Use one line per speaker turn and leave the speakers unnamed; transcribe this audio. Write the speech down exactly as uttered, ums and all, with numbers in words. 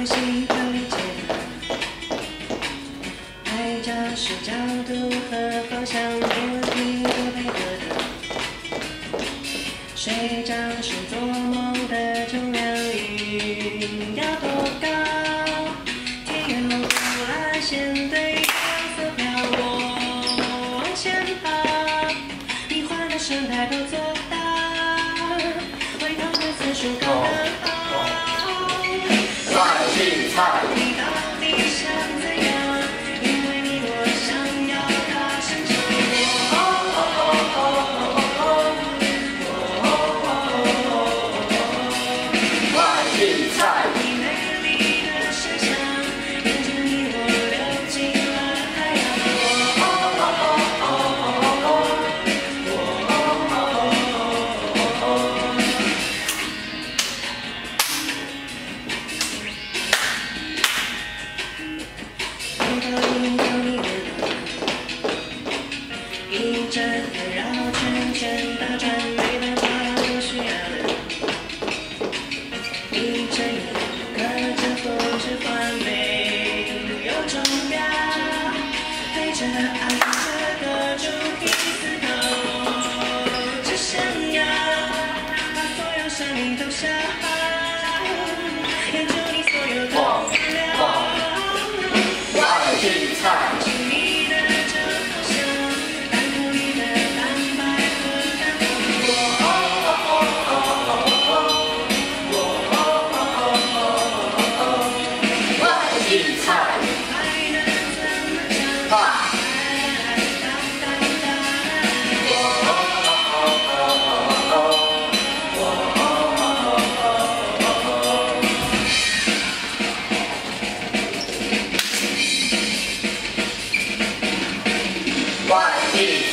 心和理解的，拍照是角度和方向没问题都配合的，睡觉是做梦的重量，云要多高？天有多蓝，线对角色飘，我往前跑，你换的神态都做到，回头的次数刚刚好。
快去菜！
你到底想怎样？因为你我想要大声唱。
快去菜！
你美丽的身上，跟着你我流进了海洋。回头引导你的头，一阵的绕圈圈打转，没办法不需要的。一阵一刻着复制换没有钟表，陪着爱着各主题思考，只想要把所有声音都消耗，研究你所有的资料。
快去菜！
是你的这方向，单独你的蛋白和蛋
快去菜！
还能怎么讲？
快！快去